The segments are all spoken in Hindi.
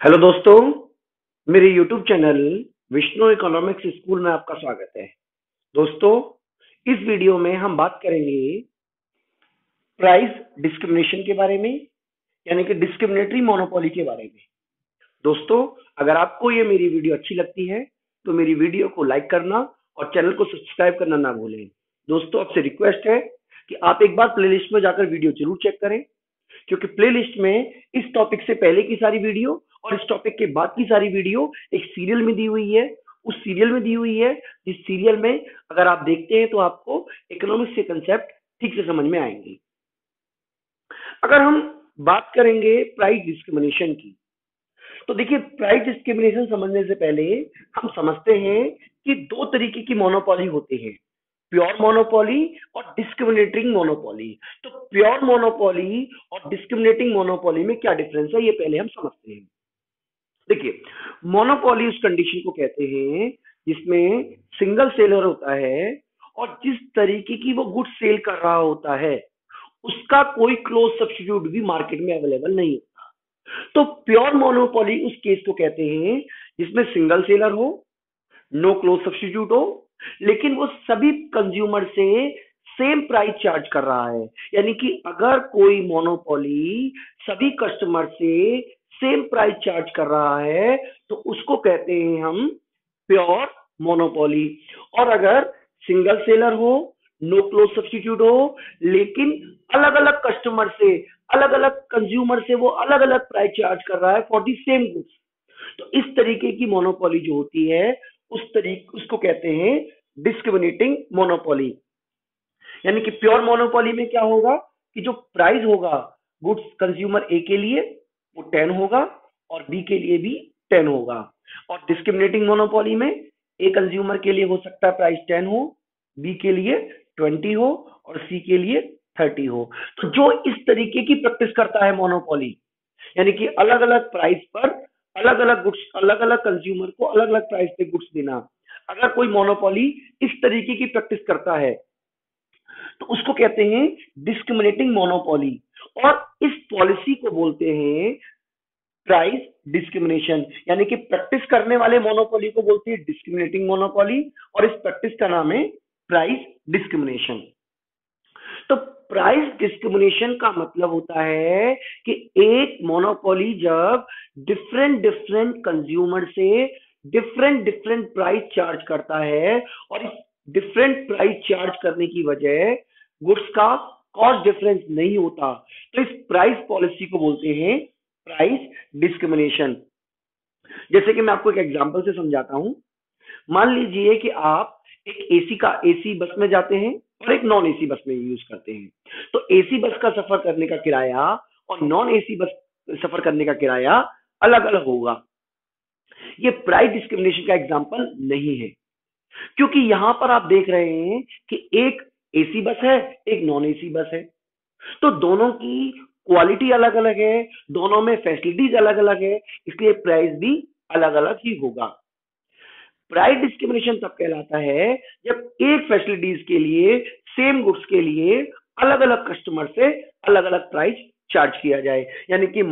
हेलो दोस्तों, मेरे YouTube channel Vishnu economics school में आपका स्वागत है। दोस्तों, इस वीडियो में हम बात करेंगे प्राइस डिस्क्रिमिनेशन के बारे में, यानी कि डिस्क्रिमिनेटरी मोनोपोली के बारे में। दोस्तों, अगर आपको ये मेरी वीडियो अच्छी लगती है तो मेरी वीडियो को लाइक करना और चैनल को सब्सक्राइब करना ना भूलें। दोस्तों, आपसे रिक्वेस्ट है कि आप एक बार प्लेलिस्ट में जाकर वीडियो जरूर चेक करें, क्योंकि प्लेलिस्ट में इस टॉपिक से पहले की सारी वीडियो और इस टॉपिक के बाद की सारी वीडियो एक सीरियल में दी हुई है। उस सीरियल में दी हुई है जिस सीरियल में अगर आप देखते हैं तो आपको इकोनॉमिक्स के कंसेप्ट ठीक से समझ में आएंगे। अगर हम बात करेंगे प्राइस डिस्क्रिमिनेशन की, तो देखिए, प्राइस डिस्क्रिमिनेशन समझने से पहले हम समझते हैं कि दो तरीके की मोनोपोली होती है, प्योर मोनोपोली और डिस्क्रिमिनेटिंग मोनोपोली। तो प्योर मोनोपोली और डिस्क्रिमिनेटिंग मोनोपोली में क्या डिफरेंस है, ये पहले हम समझते हैं। देखिए, मोनोपोली उस कंडीशन को कहते हैं जिसमें सिंगल सेलर होता है और जिस तरीके की वो गुड सेल कर रहा होता है उसका कोई क्लोज सब्स्टिट्यूट भी मार्केट में अवेलेबल नहीं होता। तो प्योर मोनोपोली उस केस को कहते हैं जिसमें सिंगल सेलर हो, नो क्लोज सब्स्टिट्यूट हो, लेकिन वो सभी कंज्यूमर से सेम प्राइस चार्ज कर रहा है। यानी कि अगर कोई मोनोपोली सभी कस्टमर से सेम प्राइस चार्ज कर रहा है तो उसको कहते हैं हम प्योर मोनोपोली। और अगर सिंगल सेलर हो, नो क्लोज सब्स्टिट्यूट हो, लेकिन अलग अलग कस्टमर से, अलग अलग कंज्यूमर से वो अलग अलग प्राइस चार्ज कर रहा है फॉर दी सेम गुड्स, तो इस तरीके की मोनोपोली जो होती है उसको कहते हैं डिस्क्रिमिनेटिंग मोनोपोली। यानी कि प्योर मोनोपोली में क्या होगा कि जो प्राइस होगा गुड्स कंज्यूमर ए के लिए वो 10 होगा और बी के लिए भी 10 होगा। और डिस्क्रिमिनेटिंग मोनोपोली में ए कंज्यूमर के लिए हो सकता है प्राइस 10 हो, बी के लिए 20 हो और सी के लिए 30 हो। तो जो इस तरीके की प्रैक्टिस करता है मोनोपोली, यानी कि अलग अलग प्राइस पर अलग अलग गुड्स, अलग अलग कंज्यूमर को अलग अलग प्राइस पे गुड्स देना, अगर कोई मोनोपोली इस तरीके की प्रैक्टिस करता है तो उसको कहते हैं डिस्क्रिमिनेटिंग मोनोपोली। और इस पॉलिसी को बोलते हैं प्राइस डिस्क्रिमिनेशन। यानी कि प्रैक्टिस करने वाले मोनोपोली को बोलते हैं डिस्क्रिमिनेटिंग मोनोपोली और इस प्रैक्टिस का नाम है प्राइस डिस्क्रिमिनेशन। तो प्राइस डिस्क्रिमिनेशन का मतलब होता है कि एक मोनोपोली जब डिफरेंट डिफरेंट कंज्यूमर से डिफरेंट डिफरेंट प्राइस चार्ज करता है और इस डिफरेंट प्राइस चार्ज करने की वजह गुड्स का कॉस्ट डिफरेंस नहीं होता, तो इस प्राइस पॉलिसी को बोलते हैं प्राइस डिस्क्रिमिनेशन। जैसे कि मैं आपको एक एग्जांपल से समझाता हूं। मान लीजिए कि आप एक एसी बस में जाते हैं और एक नॉन एसी बस में यूज करते हैं। तो एसी बस का सफर करने का किराया और नॉन एसी बस सफर करने का किराया अलग अलग होगा। ये प्राइस डिस्क्रिमिनेशन का एग्जांपल नहीं है, क्योंकि यहां पर आप देख रहे हैं कि एक एसी बस है, एक नॉन एसी बस है, तो दोनों की क्वालिटी अलग अलग है, दोनों में फैसिलिटीज अलग अलग है, इसलिए प्राइस भी अलग अलग ही होगा। प्राइस डिस्क्रिमिनेशन तब कहलाता है जब एक फैसिलिटीज के लिए, सेम गुड्स के लिए अलग अलग कस्टमर से अलग अलग प्राइस चार्ज किया जाए। यानी कि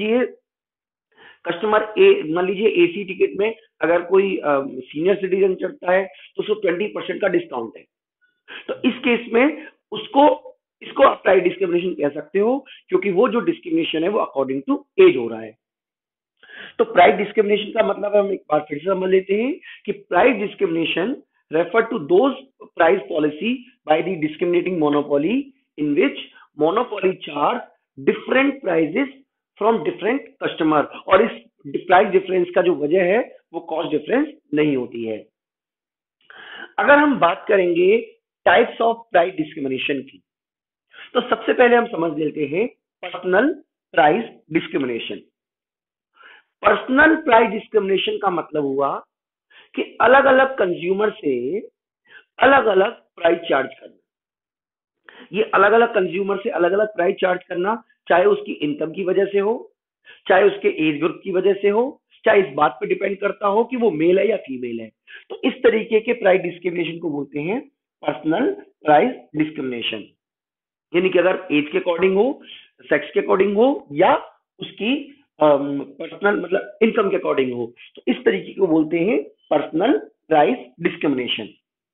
मान लीजिए एसी टिकट में अगर कोई सीनियर सिटीजन चढ़ता है तो उसको 20% का डिस्काउंट है। तो इस केस में उसको इसको आप प्राइस डिस्क्रिमिनेशन कह सकते हो, क्योंकि वो जो डिस्क्रिमिनेशन है वो अकॉर्डिंग टू एज हो रहा है। तो प्राइस डिस्क्रिमिनेशन का मतलब हम एक बार फिर से समझ लेते हैं कि price discrimination refer to those price policy by the discriminating monopoly in which monopoly charge different prices from different customer. और इस प्राइस डिफरेंस का जो वजह है वो कॉस्ट डिफरेंस नहीं होती है। अगर हम बात करेंगे टाइप्स ऑफ प्राइस डिस्क्रिमिनेशन की, तो सबसे पहले हम समझ लेते हैं personal price discrimination. Personal price discrimination का मतलब हुआ कि अलग अलग कंज्यूमर से अलग अलग प्राइस चार्ज करना। ये अलग अलग कंज्यूमर से अलग अलग प्राइस चार्ज करना, चाहे उसकी इनकम की वजह से हो, चाहे उसके एज ग्रुप की वजह से हो, चाहे इस बात पे डिपेंड करता हो कि वो मेल है या फीमेल है। तो इस तरीके के प्राइस डिस्क्रिमिनेशन को बोलते हैं पर्सनल प्राइस डिस्क्रिमिनेशन। यानी कि अगर एज के अकॉर्डिंग हो, सेक्स के अकॉर्डिंग हो, या उसकी पर्सनल मतलब इनकम के अकॉर्डिंग हो, तो इस तरीके को बोलते हैं पर्सनल प्राइस डिस्क्रिमिनेशन।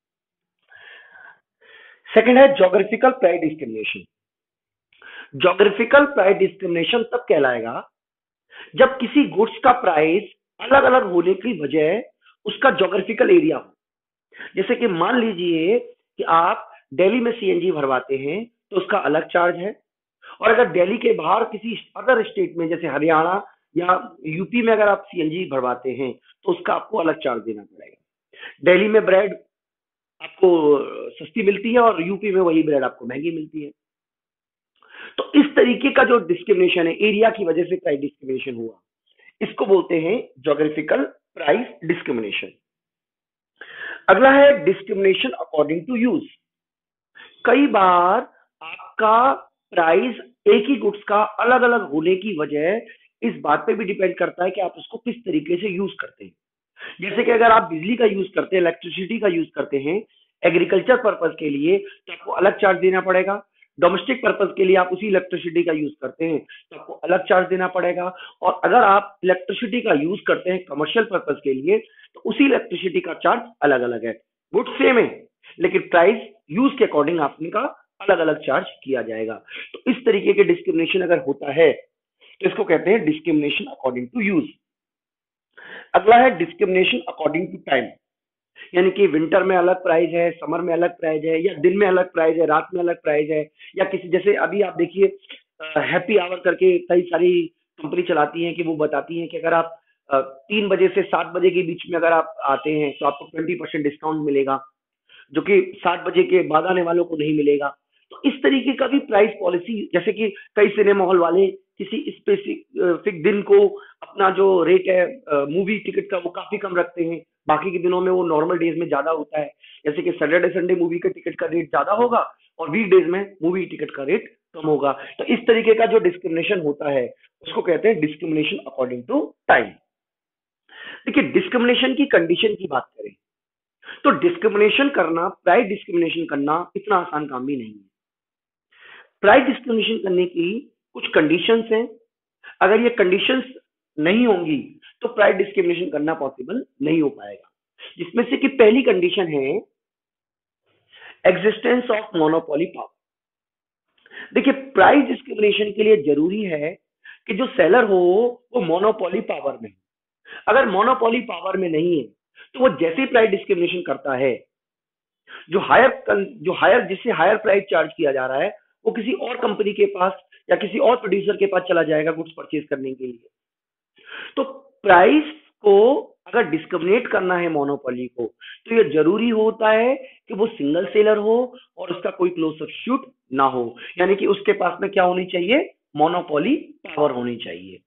सेकंड है geographical price discrimination. Geographical price discrimination तब कहलाएगा जब किसी गुड्स का प्राइस अलग अलग होने की वजह उसका जोग्राफिकल एरिया हो। जैसे कि मान लीजिए कि आप दिल्ली में सीएनजी भरवाते हैं तो उसका अलग चार्ज है, और अगर दिल्ली के बाहर किसी अदर स्टेट में जैसे हरियाणा या यूपी में अगर आप सीएनजी भरवाते हैं तो उसका आपको अलग चार्ज देना पड़ेगा। दिल्ली में ब्रेड आपको सस्ती मिलती है और यूपी में वही ब्रेड आपको महंगी मिलती है। तो इस तरीके का जो डिस्क्रिमिनेशन है, एरिया की वजह से प्राइस डिस्क्रिमिनेशन हुआ, इसको बोलते हैं जोग्राफिकल प्राइस डिस्क्रिमिनेशन। अगला है डिस्क्रिमिनेशन अकॉर्डिंग टू यूज। कई बार आपका प्राइस एक ही गुड्स का अलग अलग होने की वजह इस बात पे भी डिपेंड करता है कि आप उसको किस तरीके से यूज करते हैं। जैसे कि अगर आप बिजली का यूज करते हैं, इलेक्ट्रिसिटी का यूज करते हैं एग्रीकल्चर पर्पज के लिए, तो आपको अलग चार्ज देना पड़ेगा। डोमेस्टिक पर्पज के लिए आप उसी इलेक्ट्रिसिटी का यूज करते हैं तो आपको अलग चार्ज देना पड़ेगा। और अगर आप इलेक्ट्रिसिटी का यूज करते हैं कमर्शियल पर्पज के लिए तो उसी इलेक्ट्रिसिटी का चार्ज अलग अलग है। गुड सेम है लेकिन प्राइस यूज के अकॉर्डिंग आपने का अलग अलग चार्ज किया जाएगा। तो इस तरीके के डिस्क्रिमिनेशन अगर होता है तो इसको कहते हैं डिस्क्रिमिनेशन अकॉर्डिंग टू यूज। अगला है डिस्क्रिमिनेशन अकॉर्डिंग टू टाइम। यानी कि विंटर में अलग प्राइस है, समर में अलग प्राइस है, या दिन में अलग प्राइस है, रात में अलग प्राइस है, या किसी जैसे अभी आप देखिए हैप्पी आवर करके कई सारी कंपनी चलाती हैं कि वो बताती हैं कि अगर आप 3 बजे से 7 बजे के बीच में अगर आप आते हैं तो आपको 20% डिस्काउंट मिलेगा, जो कि 7 बजे के बाद आने वालों को नहीं मिलेगा। तो इस तरीके का भी प्राइस पॉलिसी, जैसे कि कई सिनेमा हॉल वाले किसी स्पेसिफिक दिन को अपना जो रेट है मूवी टिकट का वो काफी कम रखते हैं, बाकी के दिनों में वो नॉर्मल डेज में ज्यादा होता है। जैसे कि सैटरडे संडे मूवी के टिकट का रेट ज्यादा होगा और वीक डेज में मूवी टिकट का रेट कम होगा। तो इस तरीके का जो डिस्क्रिमिनेशन होता है उसको कहते हैं डिस्क्रिमिनेशन अकॉर्डिंग टू टाइम। देखिए डिस्क्रिमिनेशन की कंडीशन की बात करें तो डिस्क्रिमिनेशन करना, प्राइस डिस्क्रिमिनेशन करना इतना आसान काम भी नहीं है। प्राइस डिस्क्रिमिनेशन करने की कुछ कंडीशंस हैं। अगर ये कंडीशंस नहीं होंगी तो प्राइस डिस्क्रिमिनेशन करना पॉसिबल नहीं हो पाएगा। जिसमें से कि पहली कंडीशन है एग्जिस्टेंस ऑफ मोनोपोली पावर। देखिए प्राइस डिस्क्रिमिनेशन के लिए जरूरी है कि जो सेलर हो वो मोनोपोली पावर में हो। अगर मोनोपोली पावर में नहीं है तो वो जैसे प्राइस डिस्क्रिमिनेशन करता है, जो हायर जिससे हायर प्राइस चार्ज किया जा रहा है वो किसी और कंपनी के पास या किसी और प्रोड्यूसर के पास चला जाएगा गुड्स परचेज करने के लिए। तो प्राइस को अगर डिस्क्रिमिनेट करना है मोनोपोली को तो ये जरूरी होता है कि वो सिंगल सेलर हो और उसका कोई क्लोज सब्स्टिट्यूट ना हो। यानी कि उसके पास में क्या होनी चाहिए, मोनोपोली पावर होनी चाहिए।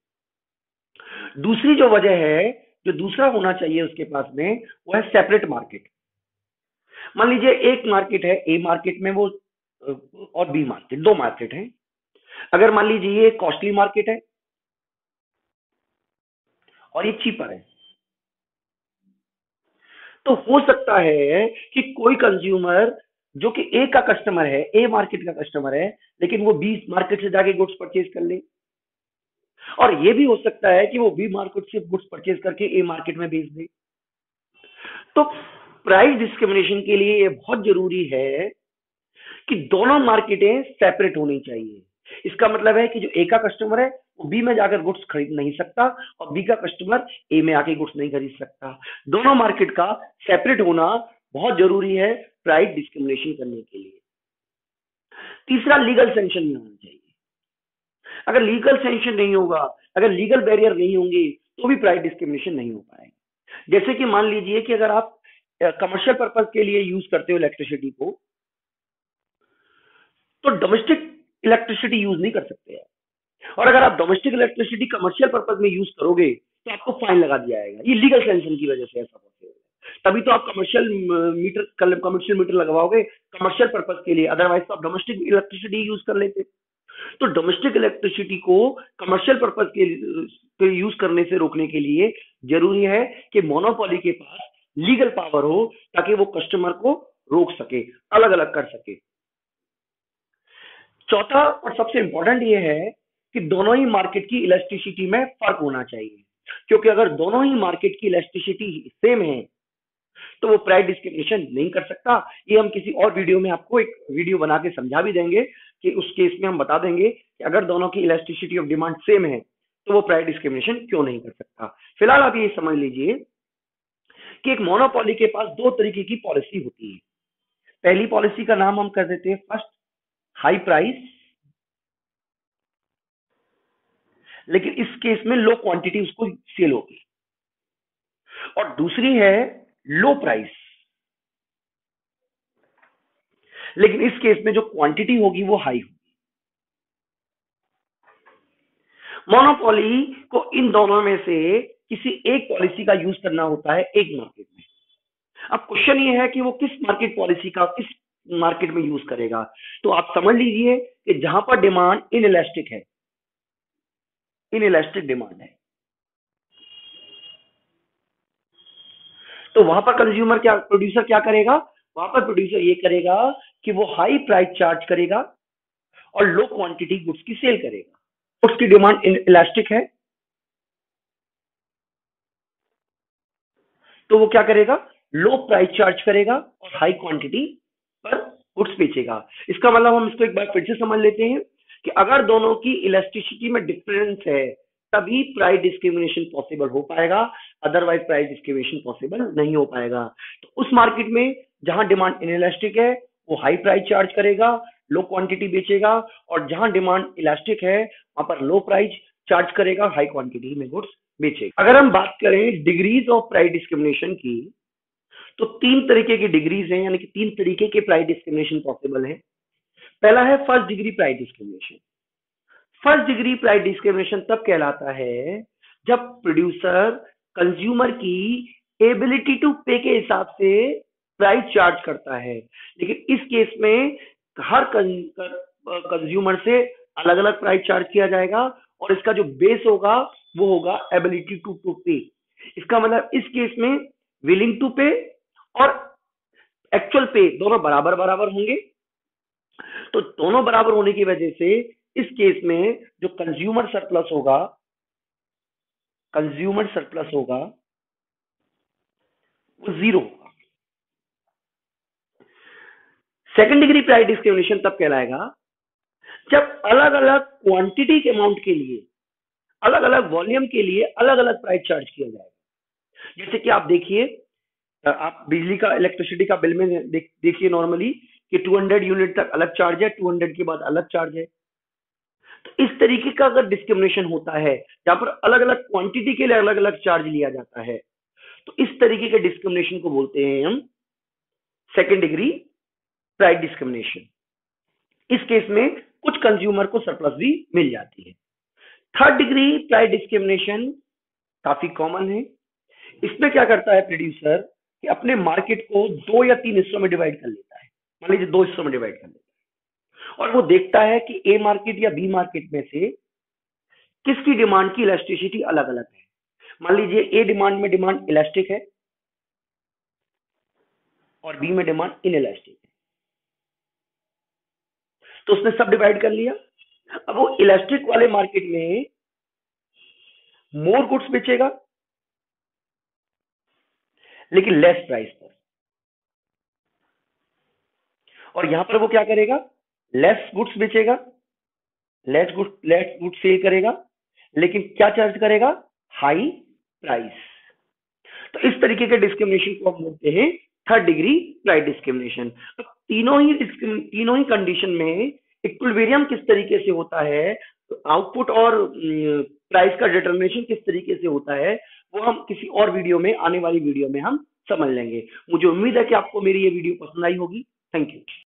दूसरी जो वजह है, जो दूसरा होना चाहिए उसके पास में, वो है सेपरेट मार्केट। मान लीजिए एक मार्केट है, ए मार्केट में वो और बी मार्केट, दो मार्केट है। अगर मान लीजिए ये कॉस्टली मार्केट है और ये चीपर है, तो हो सकता है कि कोई कंज्यूमर जो कि ए का कस्टमर है, ए मार्केट का कस्टमर है, लेकिन वो बी मार्केट से जाके गुड्स परचेज कर ले। और ये भी हो सकता है कि वो बी मार्केट से गुड्स परचेज करके ए मार्केट में बेच दे। तो प्राइस डिस्क्रिमिनेशन के लिए ये बहुत जरूरी है कि दोनों मार्केटें सेपरेट होनी चाहिए। इसका मतलब है कि जो ए का कस्टमर है वो बी में जाकर गुड्स खरीद नहीं सकता और बी का कस्टमर ए में आके गुड्स नहीं खरीद सकता। दोनों मार्केट का सेपरेट होना बहुत जरूरी है प्राइस डिस्क्रिमिनेशन करने के लिए। तीसरा, लीगल सेंक्शन नहीं होना चाहिए। अगर लीगल सेंक्शन नहीं होगा, अगर लीगल बैरियर नहीं होंगे तो भी प्राइस डिस्क्रिमिनेशन नहीं हो पाएगा। जैसे कि मान लीजिए कि अगर आप कमर्शियल पर्पज के लिए यूज करते हो इलेक्ट्रिसिटी को, तो डोमेस्टिक इलेक्ट्रिसिटी यूज नहीं कर सकते हैं। और अगर आप डोमेस्टिक इलेक्ट्रिसिटी कमर्शियल पर्पज में यूज करोगे तो आपको फाइन लगा दिया जाएगा। ये लीगल सेंक्शन की वजह से ऐसा पॉसिबल है। तभी तो आप कमर्शियल मीटर लगवाओगे कमर्शियल पर्पज के लिए, अदरवाइज तो आप डोमेस्टिक इलेक्ट्रिसिटी यूज कर लेते। तो डोमेस्टिक इलेक्ट्रिसिटी को कमर्शियल पर्पज के यूज करने से रोकने के लिए जरूरी है कि मोनोपोली के पास लीगल पावर हो ताकि वो कस्टमर को रोक सके, अलग अलग कर सके। चौथा और सबसे इंपॉर्टेंट ये है कि दोनों ही मार्केट की इलास्टिसिटी में फर्क होना चाहिए, क्योंकि अगर दोनों ही मार्केट की इलास्टिसिटी सेम है तो वो प्राइस डिस्क्रिमिनेशन नहीं कर सकता। ये हम किसी और वीडियो में आपको एक वीडियो बना के समझा भी देंगे कि उस केस में हम बता देंगे कि अगर दोनों की इलास्टिसिटी ऑफ डिमांड सेम है तो वो प्राइस डिस्क्रिमिनेशन क्यों नहीं कर सकता। फिलहाल आप ये समझ लीजिए कि एक मोनोपोली के पास दो तरीके की पॉलिसी होती है। पहली पॉलिसी का नाम हम कर देते हैं फर्स्ट हाई प्राइस, लेकिन इस केस में लो क्वांटिटी उसको सेल होगी, और दूसरी है लो प्राइस, लेकिन इस केस में जो क्वांटिटी होगी वो हाई होगी। मोनोपोली को इन दोनों में से किसी एक पॉलिसी का यूज करना होता है एक मार्केट में। अब क्वेश्चन ये है कि वो किस मार्केट पॉलिसी का किस मार्केट में यूज करेगा। तो आप समझ लीजिए कि जहां पर डिमांड इनइलास्टिक है, इनइलास्टिक डिमांड है, तो वहां पर कंज्यूमर क्या प्रोड्यूसर क्या करेगा, वहां पर प्रोड्यूसर ये करेगा कि वो हाई प्राइस चार्ज करेगा और लो क्वांटिटी गुड्स की सेल करेगा। गुड्स की डिमांड इलास्टिक है तो वो क्या करेगा, लो प्राइस चार्ज करेगा और हाई क्वांटिटी पर गुड्स बेचेगा। इसका मतलब हम इसको एक बार फिर से समझ लेते हैं कि अगर दोनों की इलास्टिसिटी में डिफरेंस है तभी प्राइस डिस्क्रिमिनेशन पॉसिबल हो पाएगा, अदरवाइज प्राइस डिस्क्रिमिनेशन पॉसिबल नहीं हो पाएगा। तो उस मार्केट में जहां डिमांड इनइलास्टिक है वो हाई प्राइस चार्ज करेगा, लो क्वांटिटी बेचेगा, और जहां डिमांड इलास्टिक है वहां पर लो प्राइस चार्ज करेगा, हाई क्वांटिटी में गुड्स बेचेगा। अगर हम बात करें डिग्रीज ऑफ प्राइस डिस्क्रिमिनेशन की, तो तीन तरीके की डिग्रीज हैं, यानी कि तीन तरीके के प्राइस डिस्क्रिमिनेशन पॉसिबल है। पहला है first degree price discrimination. First degree price discrimination तब कहलाता है जब प्रोड्यूसर कंज्यूमर की एबिलिटी टू पे के हिसाब से प्राइस चार्ज करता है, लेकिन इस केस में हर कंज्यूमर से अलग अलग प्राइस चार्ज किया जाएगा और इसका जो बेस होगा वो होगा एबिलिटी टू पे। इसका मतलब इस केस में विलिंग टू पे और एक्चुअल पे दोनों बराबर बराबर होंगे। तो दोनों बराबर होने की वजह से इस केस में जो कंज्यूमर सरप्लस होगा, कंज्यूमर सरप्लस होगा वो जीरो होगा। सेकंड डिग्री प्राइस डिस्क्रिमिनेशन तब कहलाएगा जब अलग अलग क्वांटिटी के अमाउंट के लिए, अलग अलग वॉल्यूम के लिए अलग अलग प्राइस चार्ज किया जाएगा। जैसे कि आप देखिए, आप बिजली का इलेक्ट्रिसिटी का बिल में देखिए नॉर्मली कि 200 यूनिट तक अलग चार्ज है, 200 के बाद अलग चार्ज है। तो इस तरीके का अगर डिस्क्रिमिनेशन होता है जहां पर अलग अलग क्वांटिटी के लिए अलग अलग चार्ज लिया जाता है, तो इस तरीके के डिस्क्रिमिनेशन को बोलते हैं हम सेकेंड डिग्री प्राइस डिस्क्रिमिनेशन। इस केस में कुछ कंज्यूमर को सरप्लस भी मिल जाती है। थर्ड डिग्री प्राइस डिस्क्रिमिनेशन काफी कॉमन है। इसमें क्या करता है प्रोड्यूसर कि अपने मार्केट को 2 या 3 हिस्सों में डिवाइड कर लेता है। मान लीजिए 2 हिस्सों में डिवाइड कर लेता है और वो देखता है कि ए मार्केट या बी मार्केट में से किसकी डिमांड की इलास्टिसिटी अलग अलग है। मान लीजिए ए डिमांड में डिमांड इलास्टिक है और बी में डिमांड इनइलास्टिक है, तो उसने सब डिवाइड कर लिया। अब वो इलास्टिक वाले मार्केट में मोर गुड्स बेचेगा लेकिन लेस प्राइस पर, और यहां पर वो क्या करेगा, लेस गुड्स बेचेगा, लेस गुड्स सेल करेगा, लेकिन क्या चार्ज करेगा, हाई प्राइस। तो इस तरीके के डिस्क्रिमिनेशन को हम बोलते हैं थर्ड डिग्री प्राइस डिस्क्रिमिनेशन। तो तीनों ही कंडीशन में इक्विलिब्रियम किस तरीके से होता है, आउटपुट और प्राइस का डिटर्मिनेशन किस तरीके से होता है, वो हम किसी और वीडियो में, आने वाली वीडियो में हम समझ लेंगे। मुझे उम्मीद है कि आपको मेरी ये वीडियो पसंद आई होगी। Thank you.